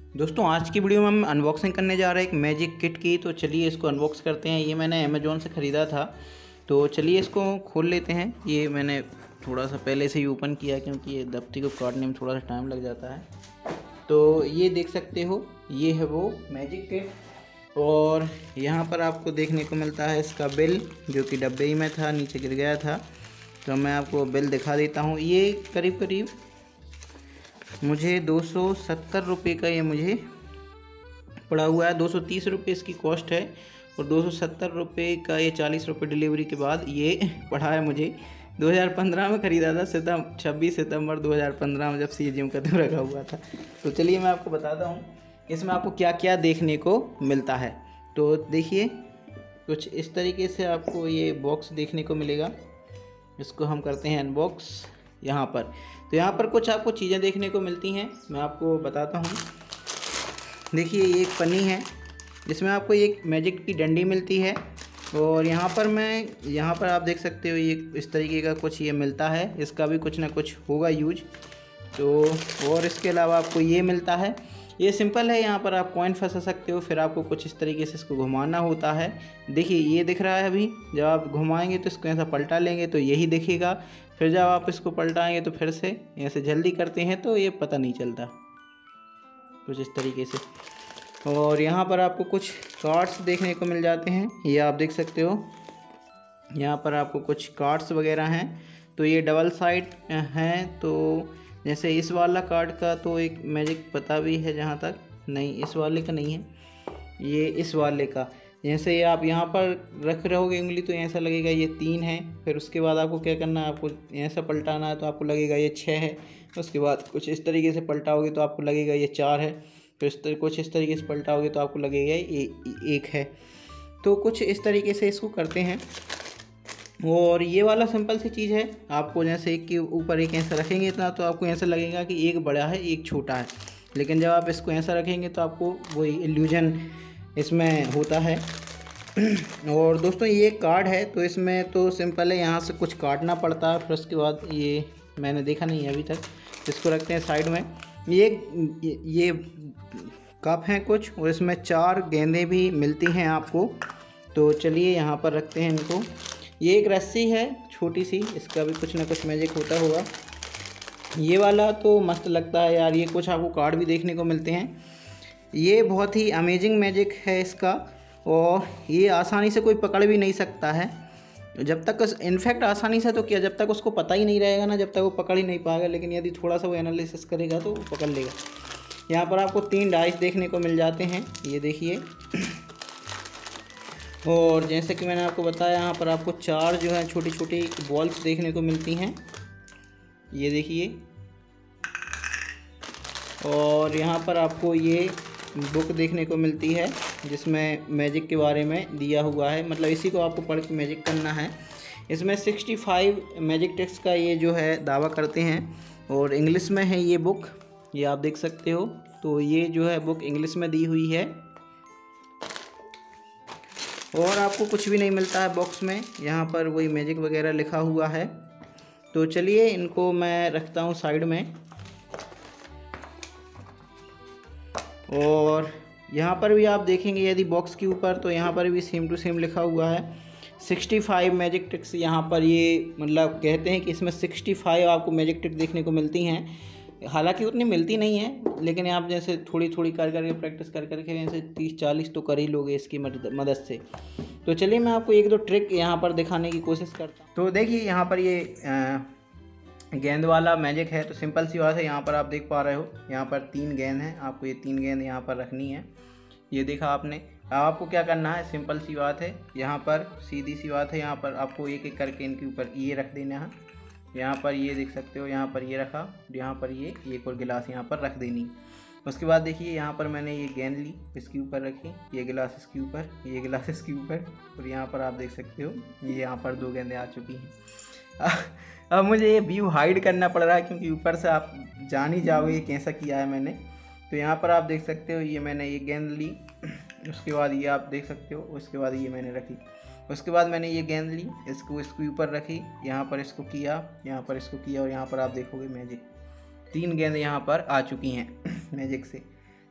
दोस्तों आज की वीडियो में हम अनबॉक्सिंग करने जा रहे हैं एक मैजिक किट की। तो चलिए इसको अनबॉक्स करते हैं। ये मैंने अमेज़ोन से ख़रीदा था, तो चलिए इसको खोल लेते हैं। ये मैंने थोड़ा सा पहले से ही ओपन किया क्योंकि ये दफ्ती को काटने में थोड़ा सा टाइम लग जाता है। तो ये देख सकते हो, ये है वो मैजिक किट। और यहाँ पर आपको देखने को मिलता है इसका बिल, जो कि डब्बे ही में था, नीचे गिर गया था। तो मैं आपको बिल दिखा देता हूँ। ये करीब करीब मुझे 270 रुपये का ये मुझे पड़ा हुआ है। 230 रुपये इसकी कॉस्ट है और 270 रुपये का ये 40 रुपये डिलीवरी के बाद ये पड़ा है मुझे। 2015 में ख़रीदा था, 26 सितंबर 2015 में, जब से ये जिम का रखा हुआ था। तो चलिए मैं आपको बताता हूँ इसमें आपको क्या क्या देखने को मिलता है। तो देखिए, कुछ इस तरीके से आपको ये बॉक्स देखने को मिलेगा। इसको हम करते हैं अनबॉक्स यहाँ पर। तो यहाँ पर कुछ आपको चीज़ें देखने को मिलती हैं, मैं आपको बताता हूँ। देखिए, ये एक पन्नी है जिसमें आपको एक मैजिक की डंडी मिलती है। और यहाँ पर आप देख सकते हो ये इस तरीके का कुछ ये मिलता है। इसका भी कुछ ना कुछ होगा यूज। तो और इसके अलावा आपको ये मिलता है, ये सिंपल है। यहाँ पर आप कॉइन फंसा सकते हो, फिर आपको कुछ इस तरीके से इसको घुमाना होता है। देखिए ये दिख रहा है, अभी जब आप घुमाएंगे तो इसको ऐसा पलटा लेंगे तो यही दिखेगा। फिर जब आप इसको पलटाएंगे तो फिर से ऐसे जल्दी करते हैं तो ये पता नहीं चलता, कुछ इस तरीके से। और यहाँ पर आपको कुछ कार्ड्स देखने को मिल जाते हैं, ये आप देख सकते हो। यहाँ पर आपको कुछ कार्ड्स वगैरह हैं। तो ये डबल साइड हैं। तो जैसे इस वाला कार्ड का तो एक मैजिक पता भी है, जहाँ तक नहीं, इस वाले का नहीं है, ये इस वाले का। जैसे आप यहाँ पर रख रहोगे उंगली तो ऐसा लगेगा ये 3 है। फिर उसके बाद आपको क्या करना है, आपको ऐसा पलटाना है तो आपको लगेगा ये 6 है। उसके बाद कुछ इस तरीके से पलटाओगे तो आपको लगेगा ये 4 है। फिर कुछ इस तरीके से पलटाओगे तो आपको लगेगा ये 1 है। तो कुछ इस तरीके से इसको करते हैं। और ये वाला सिंपल सी चीज़ है। आपको जैसे एक के ऊपर एक ऐसा रखेंगे इतना तो आपको ऐसा लगेगा कि एक बड़ा है एक छोटा है, लेकिन जब आप इसको ऐसा रखेंगे तो आपको वही इल्यूजन इसमें होता है। और दोस्तों ये कार्ड है, तो इसमें तो सिंपल है, यहाँ से कुछ काटना पड़ता है। फिर उसके बाद ये मैंने देखा नहीं है अभी तक। इसको रखते हैं साइड में। ये कप हैं कुछ, और इसमें 4 गेंदें भी मिलती हैं आपको। तो चलिए यहाँ पर रखते हैं इनको। ये एक रस्सी है छोटी सी, इसका भी कुछ ना कुछ मैजिक होता होगा। ये वाला तो मस्त लगता है यार। ये कुछ आपको कार्ड भी देखने को मिलते हैं। ये बहुत ही अमेजिंग मैजिक है इसका, और ये आसानी से कोई पकड़ भी नहीं सकता है। जब तक इनफैक्ट आसानी से तो क्या, जब तक उसको पता ही नहीं रहेगा ना, जब तक वो पकड़ ही नहीं पाएगा। लेकिन यदि थोड़ा सा वो एनालिसिस करेगा तो वो पकड़ लेगा। यहाँ पर आपको 3 डाइस देखने को मिल जाते हैं, ये देखिए। और जैसे कि मैंने आपको बताया, यहाँ पर आपको 4 जो है छोटी छोटी बॉल्स देखने को मिलती हैं, ये देखिए। और यहाँ पर आपको ये बुक देखने को मिलती है जिसमें मैजिक के बारे में दिया हुआ है, मतलब इसी को आपको पढ़ के मैजिक करना है। इसमें 65 मैजिक ट्रिक्स का ये जो है दावा करते हैं, और इंग्लिश में है ये बुक, ये आप देख सकते हो। तो ये जो है बुक इंग्लिश में दी हुई है। और आपको कुछ भी नहीं मिलता है बॉक्स में, यहाँ पर वही मैजिक वगैरह लिखा हुआ है। तो चलिए इनको मैं रखता हूँ साइड में। और यहाँ पर भी आप देखेंगे यदि बॉक्स के ऊपर, तो यहाँ पर भी सेम टू सेम लिखा हुआ है 65 मैजिक ट्रिक्स। यहाँ पर ये मतलब कहते हैं कि इसमें 65 आपको मैजिक ट्रिक देखने को मिलती हैं। हालांकि उतनी मिलती नहीं है, लेकिन आप जैसे थोड़ी थोड़ी कर करके प्रैक्टिस कर करके जैसे 30-40 तो कर ही लोगे इसकी मदद से। तो चलिए मैं आपको 1-2 ट्रिक यहाँ पर दिखाने की कोशिश करता हूँ। तो देखिए यहाँ पर ये गेंद वाला मैजिक है। तो सिंपल सी बात है, यहाँ पर आप देख पा रहे हो, यहाँ पर 3 गेंद हैं। आपको ये 3 गेंद यहाँ पर रखनी है, ये देखा आपने। अब आपको क्या करना है, सिंपल सी बात है, यहाँ पर सीधी सी बात है, यहाँ पर आपको एक एक करके इनके ऊपर ये रख देना है। यहाँ पर ये देख सकते हो, यहाँ पर ये रखा, यहाँ पर ये एक और गिलास यहाँ पर रख देनी। उसके बाद देखिए यहाँ पर मैंने ये गेंद ली, इसके ऊपर रखी, ये गिलास इसके ऊपर, ये गिलास इसके ऊपर, और यहाँ पर आप देख सकते हो ये यहाँ पर 2 गेंदें आ चुकी हैं। अब मुझे ये व्यू हाइड करना पड़ रहा है क्योंकि ऊपर से आप जान ही जाओगे ये कैसा किया है मैंने। तो यहाँ पर आप देख सकते हो, ये मैंने ये गेंद ली, उसके बाद ये आप देख सकते हो, उसके बाद ये मैंने रखी। उसके बाद मैंने ये गेंद ली, इसको इसके ऊपर रखी, यहाँ पर इसको किया, यहाँ पर इसको किया, और यहाँ पर आप देखोगे मैजिक 3 गेंद यहाँ पर आ चुकी हैं मैजिक से।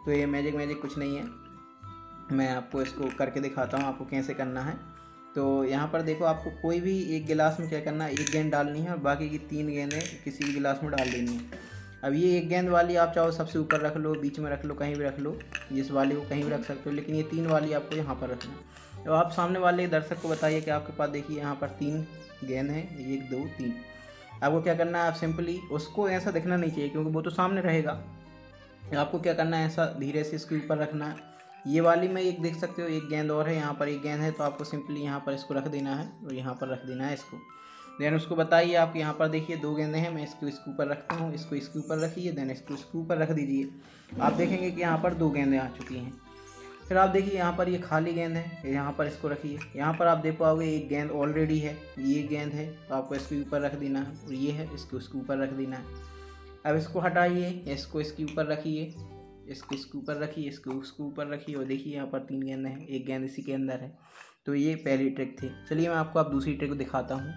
तो ये मैजिक कुछ नहीं है, मैं आपको इसको करके दिखाता हूँ आपको कैसे करना है। तो यहाँ पर देखो, आपको कोई भी एक गिलास में क्या करना है, एक गेंद डालनी है और बाकी की 3 गेंदें किसी भी गिलास में डाल देनी है। अब ये एक गेंद वाली आप चाहो सबसे ऊपर रख लो, बीच में रख लो, कहीं भी रख लो, जिस वाली को कहीं भी रख सकते हो, लेकिन ये 3 वाली आपको यहाँ पर रखना है। तो आप सामने वाले दर्शक को बताइए कि आपके पास देखिए यहाँ पर 3 गेंद हैं, 1 2 3। आपको क्या करना है, आप सिंपली उसको ऐसा दिखना नहीं चाहिए क्योंकि वो तो सामने रहेगा। आपको क्या करना है, ऐसा धीरे से इसके ऊपर रखना है। ये वाली में एक देख सकते हो, एक गेंद और है, यहाँ पर एक गेंद है, तो आपको सिंपली यहाँ पर इसको रख देना है और यहाँ पर रख देना है इसको। देन उसको बताइए आप यहाँ पर देखिए 2 गेंदें हैं, मैं इसको इसके ऊपर रखता हूँ, इसको इसके ऊपर रखिए, देन इसको इसके ऊपर रख दीजिए। आप देखेंगे कि यहाँ पर 2 गेंदें आ चुकी हैं। फिर आप देखिए यहाँ पर ये खाली गेंद है, यहाँ पर इसको रखिए। यहाँ पर आप देख पाओगे एक गेंद ऑलरेडी है, ये गेंद है, तो आपको इसके ऊपर रख देना है, और ये है, इसको इसके ऊपर रख देना है। अब इसको हटाइए, इसको इसके ऊपर रखिए, इसको इसके ऊपर रखिए, इसको उसके ऊपर रखिए, और देखिए यहाँ पर 3 गेंद हैं, एक गेंद इसी के अंदर है। तो ये पहली ट्रिक थी। चलिए मैं आपको अब दूसरी ट्रिक दिखाता हूँ।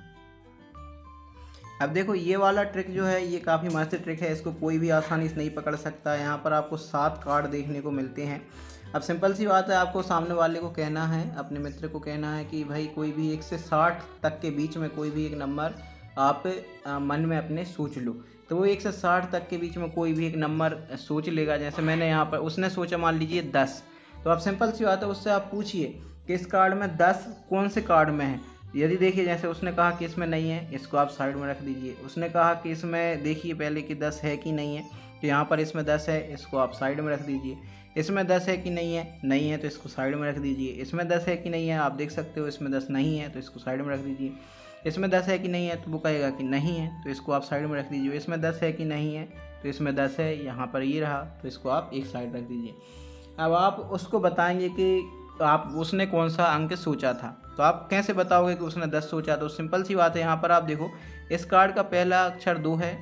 अब देखो ये वाला ट्रिक जो है ये काफ़ी मस्त ट्रिक है, इसको कोई भी आसानी से नहीं पकड़ सकता। यहाँ पर आपको 7 कार्ड देखने को मिलते हैं। अब सिंपल सी बात है, आपको सामने वाले को कहना है, अपने मित्र को कहना है कि भाई कोई भी 1 से 60 तक के बीच में कोई भी एक नंबर आप मन में अपने सोच लो। तो वो 1 से 60 तक के बीच में कोई भी एक नंबर सोच लेगा। जैसे मैंने यहाँ पर, उसने सोचा मान लीजिए 10, तो आप सिंपल सी बात है उससे आप पूछिए कि इस कार्ड में 10 कौन से कार्ड में है। यदि देखिए जैसे उसने कहा कि इसमें नहीं है, इसको आप साइड में रख दीजिए। उसने कहा कि इसमें देखिए पहले कि 10 है कि नहीं है, तो यहाँ पर इसमें 10 है, इसको आप साइड में रख दीजिए। इसमें 10 है कि नहीं है, नहीं है, तो इसको साइड में रख दीजिए। इसमें 10 है कि नहीं है, आप देख सकते हो इसमें 10 नहीं है, तो इसको साइड में रख दीजिए। इसमें 10 है कि नहीं है, तो वो कहेगा कि नहीं है, तो इसको आप साइड में रख दीजिए। इसमें 10 है कि नहीं है, तो इसमें 10 है, यहाँ पर ये रहा, तो इसको आप एक साइड रख दीजिए। अब आप उसको बताएंगे कि आप उसने कौन सा अंक सोचा था। तो आप कैसे बताओगे कि उसने 10 सोचा? तो सिंपल सी बात है, यहाँ पर आप देखो इस कार्ड का पहला अक्षर 2 है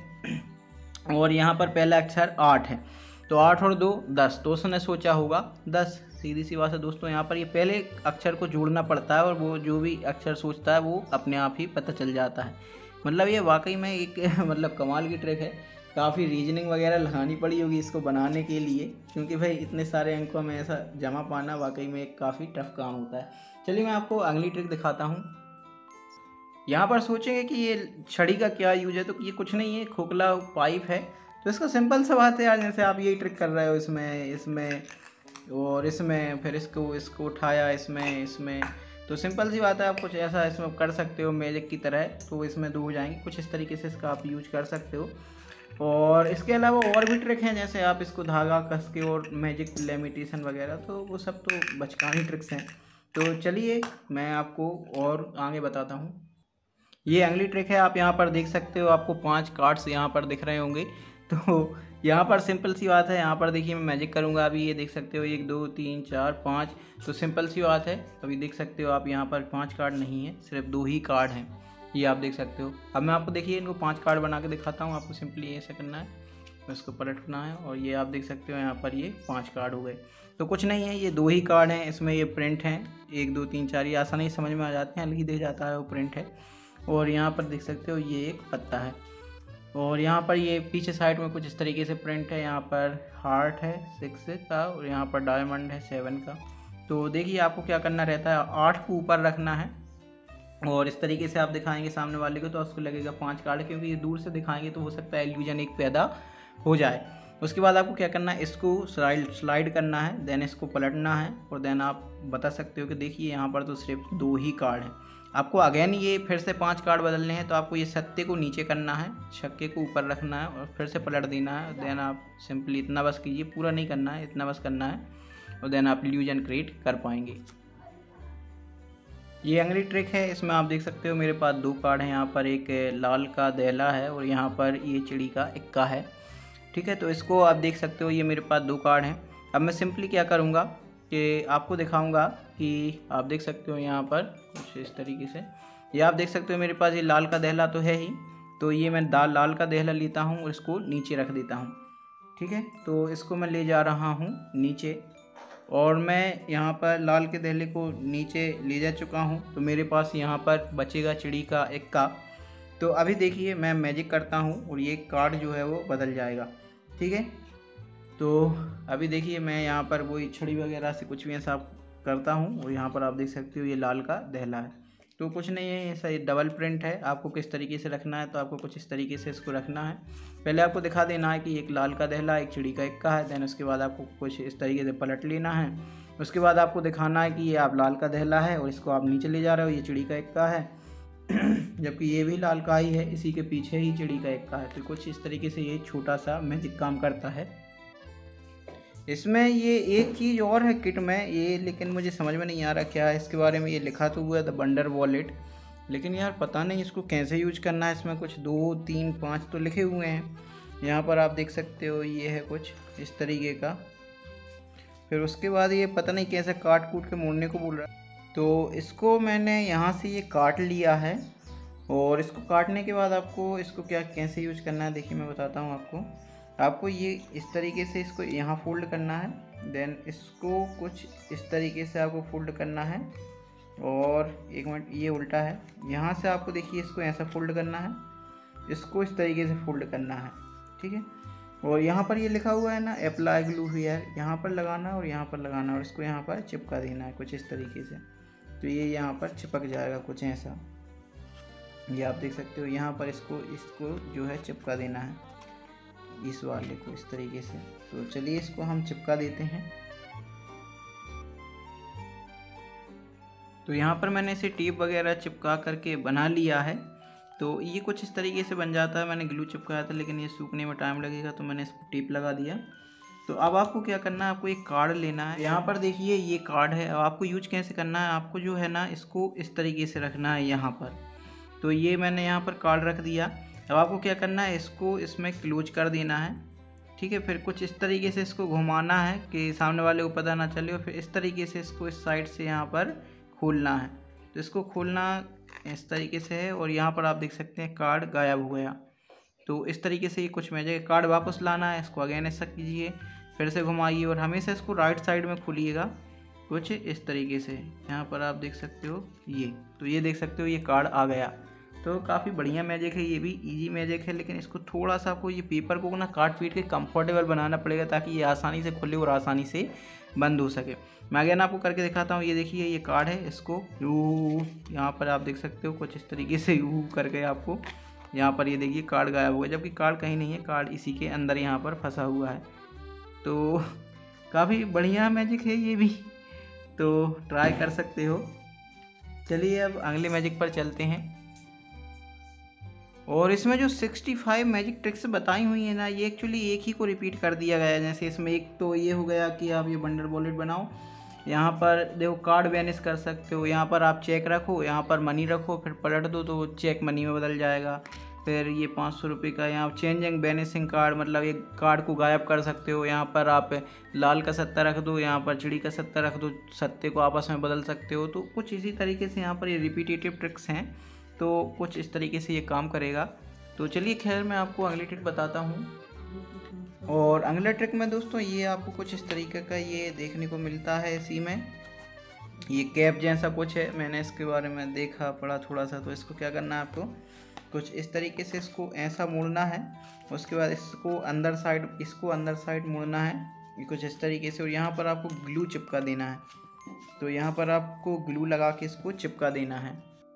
और यहाँ पर पहला अक्षर 8 है, तो 8 और 2 10, तो उसने सोचा होगा 10। सीधी सी बात है दोस्तों, यहाँ पर ये पहले अक्षर को जोड़ना पड़ता है और वो जो भी अक्षर सोचता है वो अपने आप ही पता चल जाता है। मतलब ये वाकई में एक मतलब कमाल की ट्रिक है। काफ़ी रीजनिंग वगैरह लगानी पड़ी होगी इसको बनाने के लिए, क्योंकि भाई इतने सारे अंकों में ऐसा जमा पाना वाकई में एक काफ़ी टफ काम होता है। चलिए मैं आपको अगली ट्रिक दिखाता हूँ। यहाँ पर सोचेंगे कि ये छड़ी का क्या यूज है, तो ये कुछ नहीं है, खोखला पाइप है। तो इसका सिंपल सा बात है यार, जैसे आप यही ट्रिक कर रहे हो इसमें और इसमें, फिर इसको उठाया इसमें, तो सिंपल सी बात है, आप कुछ ऐसा इसमें कर सकते हो मैजिक की तरह। तो इसमें 2 हो जाएंगे, कुछ इस तरीके से इसका आप यूज कर सकते हो। और इसके अलावा और भी ट्रिक हैं, जैसे आप इसको धागा कस के और मैजिक लेमिटेशन वगैरह, तो वो सब तो बचकानी ट्रिक्स हैं। तो चलिए मैं आपको और आगे बताता हूँ। ये अगली ट्रिक है, आप यहाँ पर देख सकते हो, आपको 5 कार्ड्स यहाँ पर दिख रहे होंगे। तो यहाँ पर सिंपल सी बात है, यहाँ पर देखिए मैं मैजिक करूँगा अभी, ये देख सकते हो 1 2 3 4 5। तो सिंपल सी बात है, अभी देख सकते हो आप यहाँ पर 5 कार्ड नहीं है, सिर्फ 2 ही कार्ड हैं, ये आप देख सकते हो। अब मैं आपको देखिए इनको 5 कार्ड बना के दिखाता हूँ। आपको सिंपली ऐसे करना है, इसको पलटना है और ये आप देख सकते हो यहाँ पर ये 5 कार्ड हो गए। तो कुछ नहीं है, ये 2 ही कार्ड हैं, इसमें ये प्रिंट हैं 1 2 3 4, ये आसानी से समझ में आ जाते हैं, लिख दिया जाता है वो प्रिंट है। और यहाँ पर देख सकते हो ये एक पत्ता है, और यहाँ पर ये पीछे साइड में कुछ इस तरीके से प्रिंट है। यहाँ पर हार्ट है 6 का और यहाँ पर डायमंड है 7 का। तो देखिए आपको क्या करना रहता है, 8 को ऊपर रखना है और इस तरीके से आप दिखाएंगे सामने वाले को, तो उसको लगेगा 5 कार्ड, क्योंकि ये दूर से दिखाएंगे तो हो सकता है इल्यूजन एक पैदा हो जाए। उसके बाद आपको क्या करना है, इसको स्लाइड करना है, देन इसको पलटना है और देन आप बता सकते हो कि देखिए यहाँ पर तो सिर्फ 2 ही कार्ड हैं। आपको अगेन ये फिर से 5 कार्ड बदलने हैं, तो आपको ये सत्ते को नीचे करना है, छक्के को ऊपर रखना है और फिर से पलट देना है। देन आप सिंपली इतना बस कीजिए, पूरा नहीं करना है, इतना बस करना है और देन आप इल्यूजन क्रिएट कर पाएंगे। ये अगली ट्रिक है, इसमें आप देख सकते हो मेरे पास 2 कार्ड हैं। यहाँ पर एक लाल का देहला है और यहाँ पर ये चिड़ी का इक्का है, ठीक है। तो इसको आप देख सकते हो, ये मेरे पास 2 कार्ड हैं। अब मैं सिंपली क्या करूँगा कि आपको दिखाऊंगा कि आप देख सकते हो यहाँ पर कुछ इस तरीके से, ये आप देख सकते हो मेरे पास ये लाल का देहला तो है ही, तो ये मैं लाल का देहला लेता हूँ और इसको नीचे रख देता हूँ, ठीक है। तो इसको मैं ले जा रहा हूँ नीचे और मैं यहाँ पर लाल के देहले को नीचे ले जा चुका हूँ। तो मेरे पास यहाँ पर बचेगा चिड़ी का इक्का। तो अभी देखिए मैं मैजिक करता हूँ और ये कार्ड जो है वो बदल जाएगा, ठीक है। तो अभी देखिए मैं यहाँ पर वही छड़ी वगैरह से कुछ भी ऐसा करता हूँ और यहाँ पर आप देख सकते हो ये लाल का दहला है। तो कुछ नहीं है, ऐसा ये डबल प्रिंट है। आपको किस तरीके से रखना है तो आपको कुछ इस तरीके से इसको रखना है। पहले आपको दिखा देना है कि एक लाल का दहला, एक चिड़ी का इक्का है। देन उसके बाद आपको कुछ इस तरीके से पलट लेना है। उसके बाद आपको दिखाना है कि ये आप लाल का दहला है और इसको आप नीचे ले जा रहे हो, ये चिड़ी का इक्का है जबकि ये भी लाल का ही है, इसी के पीछे ही चिड़ी का इक्का है। तो कुछ इस तरीके से ये छोटा सा मैजिक काम करता है। इसमें ये एक चीज़ और है किट में ये, लेकिन मुझे समझ में नहीं आ रहा क्या है इसके बारे में। ये लिखा तो हुआ है द वंडर वॉलेट, लेकिन यार पता नहीं इसको कैसे यूज करना है। इसमें कुछ 2, 3, 5 तो लिखे हुए हैं। यहाँ पर आप देख सकते हो ये है कुछ इस तरीके का। फिर उसके बाद ये पता नहीं कैसे काट कूट के मोड़ने को बोल रहा है। तो इसको मैंने यहाँ से ये काट लिया है और इसको काटने के बाद आपको इसको क्या कैसे यूज करना है देखिए मैं बताता हूँ आपको। आपको ये इस तरीके से इसको यहाँ फोल्ड करना है। देन इसको कुछ इस तरीके से आपको फोल्ड करना है और एक मिनट ये उल्टा है। यहाँ से आपको देखिए इसको ऐसा फोल्ड करना है, इसको इस तरीके से फोल्ड करना है, ठीक है। और यहाँ पर ये लिखा हुआ है ना अप्लाई ग्लू हियर, यहाँ पर लगाना और यहाँ पर लगाना और इसको यहाँ पर चिपका देना है कुछ इस तरीके से। तो ये यहाँ पर चिपक जाएगा कुछ ऐसा, ये आप देख सकते हो। यहाँ पर इसको जो है चिपका देना है इस वाले को इस तरीके से। तो चलिए इसको हम चिपका देते हैं। तो यहाँ पर मैंने इसे टेप वगैरह चिपका करके बना लिया है। तो ये कुछ इस तरीके से बन जाता है। मैंने ग्लू चिपकाया था लेकिन ये सूखने में टाइम लगेगा तो मैंने इसको टेप लगा दिया। तो अब आपको क्या करना है, आपको एक कार्ड लेना है। यहाँ पर देखिए ये कार्ड है। अब आपको यूज कैसे करना है, आपको जो है ना इसको इस तरीके से रखना है यहाँ पर। तो ये मैंने यहाँ पर कार्ड रख दिया। अब आपको क्या करना है, इसको इसमें क्लोज कर देना है, ठीक है। फिर कुछ इस तरीके से इसको घुमाना है कि सामने वाले को पता ना चले और फिर इस तरीके से इसको इस साइड से यहाँ पर खोलना है। तो इसको खोलना इस तरीके से है और यहाँ पर आप देख सकते हैं कार्ड गायब हो गया। तो इस तरीके से ये कुछ मैजिक। कार्ड वापस लाना है, इसको अगेन ऐसा कीजिए, फिर से घुमाइए और हमेशा इसको राइट साइड में खोलिएगा कुछ इस तरीके से। यहाँ पर आप देख सकते हो ये, तो ये देख सकते हो ये कार्ड आ गया। तो काफ़ी बढ़िया मैजिक है, ये भी इजी मैजिक है। लेकिन इसको थोड़ा सा आपको ये पेपर को ना काट पीट के कंफर्टेबल बनाना पड़ेगा ताकि ये आसानी से खुले और आसानी से बंद हो सके। मैं अगेन आपको करके दिखाता हूँ। ये देखिए ये कार्ड है, इसको यू यहाँ पर आप देख सकते हो कुछ इस तरीके से यू करके आपको यहाँ पर ये देखिए कार्ड गायब हुआ, जबकि कार्ड कहीं नहीं है, कार्ड इसी के अंदर यहाँ पर फंसा हुआ है। तो काफ़ी बढ़िया मैजिक है ये भी, तो ट्राई कर सकते हो। चलिए अब अगले मैजिक पर चलते हैं। और इसमें जो 65 मैजिक ट्रिक्स बताई हुई है ना, ये एक्चुअली एक ही को रिपीट कर दिया गया है। जैसे इसमें एक तो ये हो गया कि आप ये वंडर वॉलेट बनाओ, यहाँ पर देखो कार्ड बैनिश कर सकते हो, यहाँ पर आप चेक रखो, यहाँ पर मनी रखो, फिर पलट दो तो चेक मनी में बदल जाएगा। फिर ये 500 रुपये का यहाँ चेंजिंग बैनिशिंग कार्ड, मतलब एक कार्ड को गायब कर सकते हो। यहाँ पर आप लाल का सत्ता रख दो, यहाँ पर चिड़ी का सत्ता रख दो, सत्ते को आपस में बदल सकते हो। तो कुछ इसी तरीके से यहाँ पर ये रिपीटेटिव ट्रिक्स हैं, तो कुछ इस तरीके से ये काम करेगा। तो चलिए खैर मैं आपको अगली ट्रिक बताता हूँ। और अगला ट्रिक में दोस्तों ये आपको कुछ इस तरीके का ये देखने को मिलता है। इसी में ये कैप जैसा कुछ है, मैंने इसके बारे में देखा पढ़ा थोड़ा सा। तो इसको क्या करना है, आपको कुछ इस तरीके से इसको ऐसा मोड़ना है, उसके बाद इसको अंदर साइड मोड़ना है ये कुछ इस तरीके से। और यहाँ पर आपको ग्लू चिपका देना है। तो यहाँ पर आपको ग्लू लगा के इसको चिपका देना है।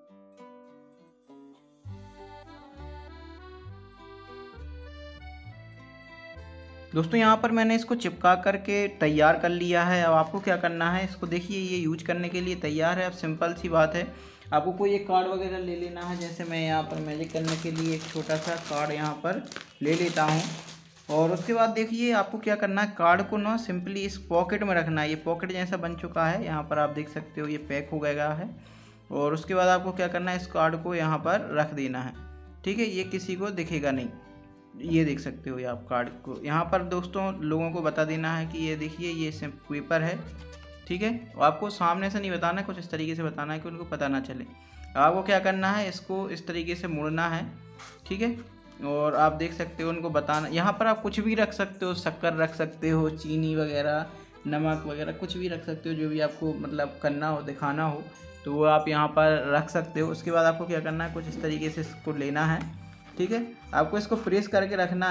दोस्तों यहाँ पर मैंने इसको चिपका करके तैयार कर लिया है। अब आपको क्या करना है, इसको देखिए ये यूज करने के लिए तैयार है। अब सिंपल सी बात है, आपको कोई एक कार्ड वगैरह ले लेना है। जैसे मैं यहाँ पर मैजिक करने के लिए एक छोटा सा कार्ड यहाँ पर ले लेता हूँ। और उसके बाद देखिए आपको क्या करना है, कार्ड को ना सिंपली इस पॉकेट में रखना है। ये पॉकेट जैसा बन चुका है, यहाँ पर आप देख सकते हो ये पैक हो गया है। और उसके बाद आपको क्या करना है, इस कार्ड को यहाँ पर रख देना है, ठीक है। ये किसी को दिखेगा नहीं, ये देख सकते हो ये आप कार्ड को। यहाँ पर दोस्तों लोगों को बता देना है कि ये देखिए ये पेपर है, ठीक है। और आपको सामने से नहीं बताना है, कुछ इस तरीके से बताना है कि उनको पता ना चले। आपको क्या करना है, इसको इस तरीके से मोड़ना है, ठीक है। और आप देख सकते हो उनको बताना, यहाँ पर आप कुछ भी रख सकते हो, शक्कर रख सकते हो, चीनी वगैरह, नमक वगैरह कुछ भी रख सकते हो, जो भी आपको मतलब करना हो दिखाना हो तो वो आप यहाँ पर रख सकते हो। उसके बाद आपको क्या करना है, कुछ इस तरीके से इसको लेना है, ठीक है। आपको इसको प्रेस करके रखना है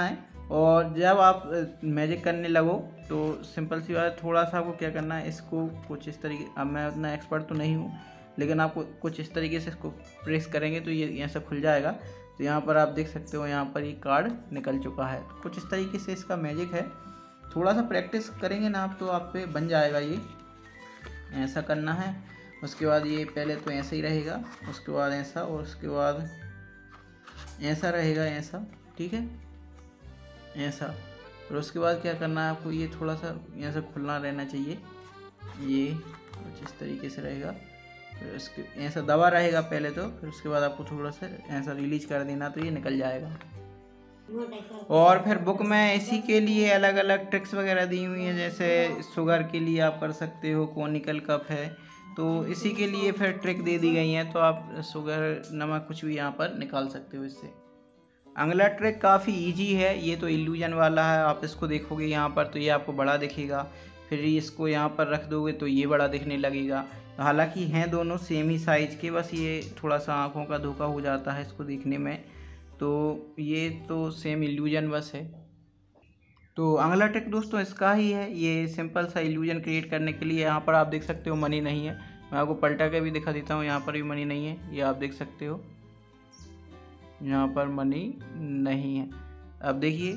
और जब आप मैजिक करने लगो तो सिंपल सी बात है, थोड़ा सा आपको क्या करना है, इसको कुछ इस तरीके, अब मैं उतना एक्सपर्ट तो नहीं हूँ लेकिन आपको कुछ इस तरीके से इसको प्रेस करेंगे तो ये यहाँ से खुल जाएगा। तो यहाँ पर आप देख सकते हो, यहाँ पर ये कार्ड निकल चुका है। तो कुछ इस तरीके से इसका मैजिक है। थोड़ा सा प्रैक्टिस करेंगे ना आप तो आप पे बन जाएगा। ये ऐसा करना है, उसके बाद ये पहले तो ऐसे ही रहेगा, उसके बाद ऐसा, और उसके बाद ऐसा रहेगा, ऐसा, ठीक है, ऐसा। और उसके बाद क्या करना है आपको, ये थोड़ा सा यहाँ से खुलना रहना चाहिए, ये कुछ इस तरीके से रहेगा। फिर उसके ऐसा दबा रहेगा पहले तो, फिर उसके बाद आपको थोड़ा सा ऐसा रिलीज कर देना तो ये निकल जाएगा। और फिर बुक में इसी के लिए अलग अलग ट्रिक्स वगैरह दी हुई हैं, जैसे शुगर के लिए आप कर सकते हो, कॉनिकल कप है तो इसी के लिए फिर ट्रिक दे दी गई है। तो आप शुगर, नमक, कुछ भी यहाँ पर निकाल सकते हो इससे। अगला ट्रिक काफ़ी इजी है, ये तो इल्यूजन वाला है। आप इसको देखोगे यहाँ पर तो ये आपको बड़ा दिखेगा, फिर इसको यहाँ पर रख दोगे तो ये बड़ा दिखने लगेगा। हालांकि हैं दोनों सेम ही साइज़ के, बस ये थोड़ा सा आँखों का धोखा हो जाता है इसको देखने में। तो ये तो सेम इल्यूजन बस है। तो अगला ट्रिक दोस्तों इसका ही है, ये सिंपल सा इल्यूजन क्रिएट करने के लिए। यहाँ पर आप देख सकते हो मनी नहीं है, मैं आपको पलटा के भी दिखा देता हूँ। यहाँ पर भी मनी नहीं है, ये आप देख सकते हो, यहाँ पर मनी नहीं है। अब देखिए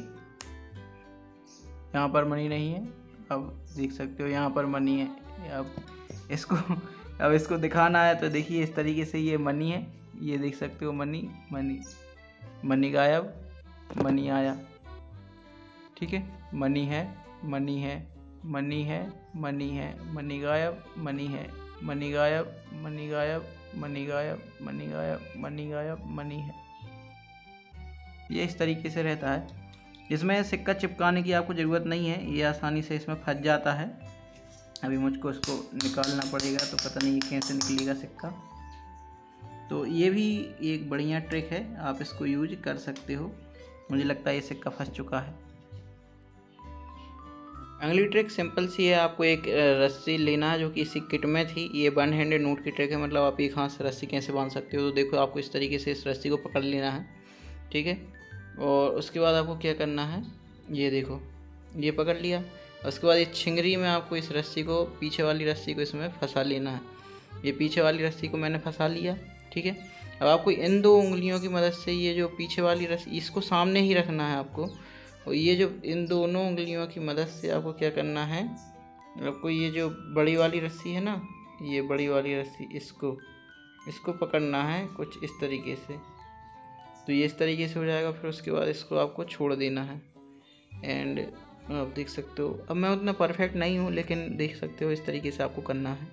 यहाँ पर मनी नहीं है, अब देख सकते हो यहाँ पर मनी है। अब इसको दिखाना है तो देखिए इस तरीके से ये मनी है, ये देख सकते हो मनी, मनी, मनी गायब, मनी आया, ठीक है, मनी है, मनी है, मनी है, मनी है, मनी गायब, मनी है, मनी गायब, मनी गायब, मनी गायब, मनी गायब, मनी गायब, मनी है। ये इस तरीके से रहता है। इसमें सिक्का चिपकाने की आपको ज़रूरत नहीं है, ये आसानी से इसमें फंस जाता है। अभी मुझको इसको निकालना पड़ेगा, तो पता नहीं ये कैसे निकलेगा सिक्का। तो ये भी एक बढ़िया ट्रिक है, आप इसको यूज कर सकते हो। मुझे लगता है ये सिक्का फंस चुका है। अगली ट्रिक सिंपल सी है, आपको एक रस्सी लेना है जो कि इसी किट में थी। ये वन हैंडेड नोट की ट्रिक है, मतलब आप एक हाथ से रस्सी कैसे बांध सकते हो। तो देखो आपको इस तरीके से इस रस्सी को पकड़ लेना है, ठीक है। और उसके बाद आपको क्या करना है, ये देखो ये पकड़ लिया। उसके बाद ये छिंगरी में आपको इस रस्सी को, पीछे वाली रस्सी को इसमें फंसा लेना है। ये पीछे वाली रस्सी को मैंने फंसा लिया, ठीक है। अब आपको इन दो उंगलियों की मदद से ये जो पीछे वाली रस्सी, इसको सामने ही रखना है आपको। और ये जो इन दोनों उंगलियों की मदद से आपको क्या करना है, आपको ये जो बड़ी वाली रस्सी है ना, ये बड़ी वाली रस्सी, इसको पकड़ना है कुछ इस तरीके से। तो ये इस तरीके से हो जाएगा। फिर उसके बाद इसको आपको छोड़ देना है। एंड आप देख सकते हो, अब मैं उतना परफेक्ट नहीं हूँ लेकिन देख सकते हो इस तरीके से आपको करना है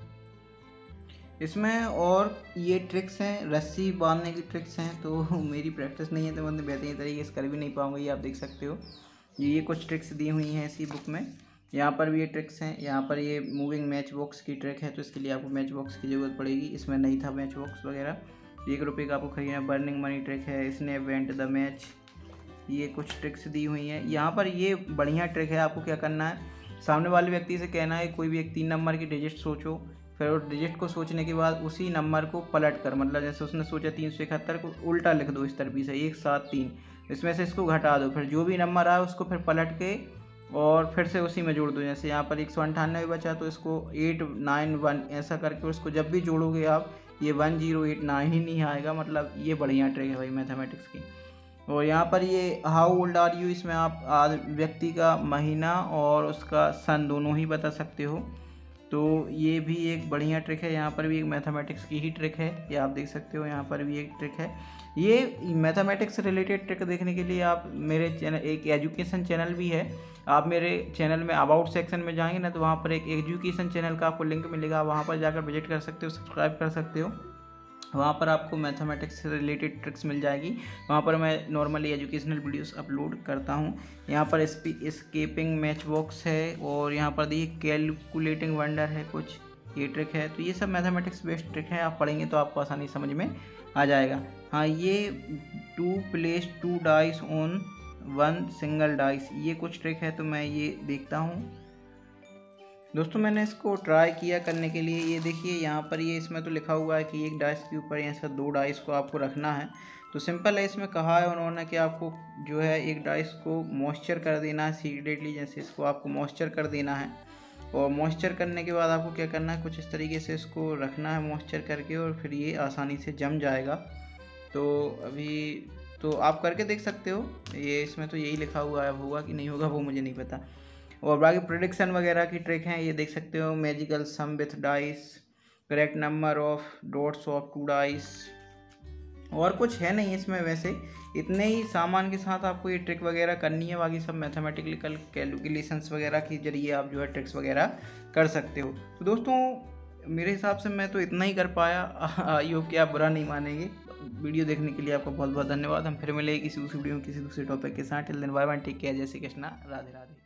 इसमें। और ये ट्रिक्स हैं, रस्सी बांधने की ट्रिक्स हैं, तो मेरी प्रैक्टिस नहीं है तो मैं बेहतरीन तरीके से कर भी नहीं पाऊँगा। ये आप देख सकते हो, ये कुछ ट्रिक्स दी हुई हैं इसी बुक में। यहाँ पर भी ये ट्रिक्स हैं। यहाँ पर ये मूविंग मैच बॉक्स की ट्रिक है, तो इसके लिए आपको मैच बॉक्स की ज़रूरत पड़ेगी। इसमें नहीं था मैच बॉक्स वगैरह। 1 रुपये का आपको खरीदना। बर्निंग मनी ट्रिक है, इसने वेंट द मैच, ये कुछ ट्रिक्स दी हुई हैं। यहाँ पर ये बढ़िया ट्रिक है, आपको क्या करना है, सामने वाले व्यक्ति से कहना है कोई भी एक 3 नंबर की डिजिट सोचो। फिर उस डिजिट को सोचने के बाद उसी नंबर को पलट कर, मतलब जैसे उसने सोचा 371 को उल्टा लिख दो इस तरीके से 1 7 3, इसमें से इसको घटा दो। फिर जो भी नंबर आया उसको फिर पलट के और फिर से उसी में जोड़ दो। जैसे यहाँ पर 198 बचा तो इसको 891 ऐसा करके उसको जब भी जोड़ोगे आप, ये 1089 ही नहीं आएगा। मतलब ये बढ़िया ट्रिक है भाई मैथमेटिक्स की। और यहाँ पर ये हाउ ओल्ड आर यू, इसमें आप व्यक्ति का महीना और उसका सन दोनों ही बता सकते हो। तो ये भी एक बढ़िया ट्रिक है। यहाँ पर भी एक मैथमेटिक्स की ही ट्रिक है, ये आप देख सकते हो। यहाँ पर भी एक ट्रिक है। ये मैथमेटिक्स से रिलेटेड ट्रिक देखने के लिए आप मेरे चैनल, एक एजुकेशन चैनल भी है, आप मेरे चैनल में अबाउट सेक्शन में जाएंगे ना, तो वहाँ पर एक एजुकेशन चैनल का आपको लिंक मिलेगा, वहाँ पर जाकर विजिट कर सकते हो, सब्सक्राइब कर सकते हो। वहाँ पर आपको मैथमेटिक्स से रिलेटेड ट्रिक्स मिल जाएगी। वहाँ पर मैं नॉर्मली एजुकेशनल वीडियोस अपलोड करता हूँ। यहाँ पर एस्केपिंग मैच बॉक्स है, और यहाँ पर देखिए कैलकुलेटिंग वंडर है, कुछ ये ट्रिक है। तो ये सब मैथमेटिक्स बेस्ड ट्रिक है, आप पढ़ेंगे तो आपको आसानी समझ में आ जाएगा। हाँ, ये 2 place 2 dice on 1 single dice, ये कुछ ट्रिक है, तो मैं ये देखता हूँ। दोस्तों मैंने इसको ट्राई किया करने के लिए, ये देखिए यहाँ पर ये इसमें तो लिखा हुआ है कि एक डाइस के ऊपर ऐसा 2 डाइस को आपको रखना है। तो सिंपल है, इसमें कहा है उन्होंने कि आपको जो है एक डाइस को मॉइस्चर कर देना है सीक्रेटली, जैसे इसको आपको मॉइस्चर कर देना है। और मॉइस्चर करने के बाद आपको क्या करना है, कुछ इस तरीके से इसको रखना है मॉइस्चर करके, और फिर ये आसानी से जम जाएगा। तो अभी तो आप करके देख सकते हो, ये इसमें तो यही लिखा हुआ है, होगा कि नहीं होगा वो मुझे नहीं पता। और बाकी प्रेडिक्शन वगैरह की ट्रिक हैं, ये देख सकते हो, magical sum with dice, correct number of dots of 2 dice, और कुछ है नहीं इसमें वैसे। इतने ही सामान के साथ आपको ये ट्रिक वगैरह करनी है, बाकी सब मैथमेटिकल कैलकुलेशंस वगैरह के जरिए आप जो है ट्रिक्स वगैरह कर सकते हो। तो दोस्तों मेरे हिसाब से मैं तो इतना ही कर पाया, आई होप कि आप बुरा नहीं मानेंगे। वीडियो देखने के लिए आपका बहुत बहुत धन्यवाद। हम फिर मिलेंगे किसी दूसरी वीडियो में किसी दूसरे टॉपिक के साथ। Till then bye bye, take care, जय श्री कृष्णा, राधे राधे।